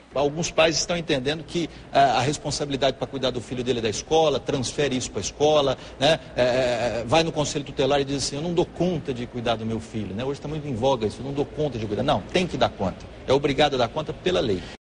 Alguns pais estão entendendo que a responsabilidade para cuidar do filho dele é da escola, transfere isso para a escola, né? Vai no conselho tutelar e diz assim, eu não dou conta de cuidar do meu filho, né? Hoje está muito em voga isso, eu não dou conta de cuidar. Não, tem que dar conta. É obrigado a dar conta pela lei.